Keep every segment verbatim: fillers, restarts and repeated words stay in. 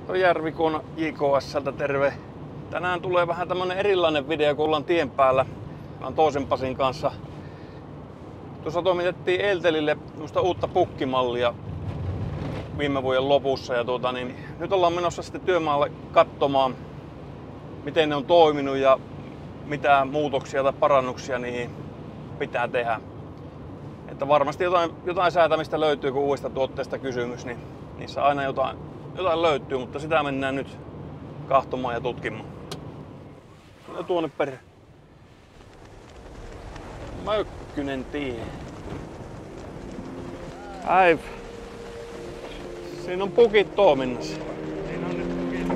No Järvikon J K S:ltä terve. Tänään tulee vähän tämmönen erilainen video, kun ollaan tien päällä. Mä toisen Pasin kanssa. Tuossa toimitettiin Eltelille uutta pukkimallia viime vuoden lopussa. Ja tuota, niin, nyt ollaan menossa sitten työmaalle katsomaan, miten ne on toiminut ja mitä muutoksia tai parannuksia niihin pitää tehdä. Että varmasti jotain, jotain säätämistä löytyy, kun uudesta tuotteesta kysymys, niin niissä aina jotain, jotain löytyy, mutta sitä mennään nyt kahtomaan ja tutkimaan. No tuonne perään. Mökkynen tie. Äi. Siinä on pukit toiminnassa. Siinä on nyt pukit.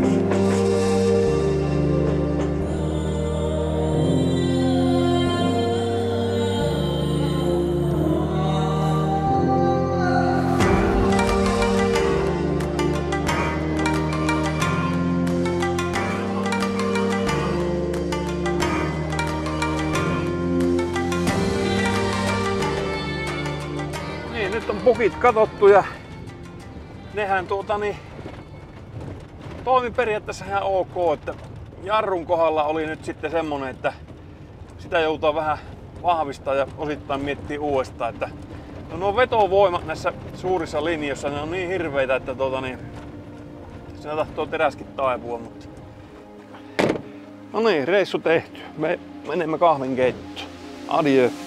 Nyt on pukit katsottu ja nehän tuota niin toimi periaatteessa ihan ok, että jarrun kohdalla oli nyt sitten semmonen, että sitä joutuu vähän vahvistaa ja osittain miettiä uudestaan, että no nuo vetovoimat näissä suurissa linjoissa, ne on niin hirveitä, että tuota niin siinä tahtoo teräskin taipua, mutta no niin, reissu tehty. Me menemme kahvinkeittoon. Adieu.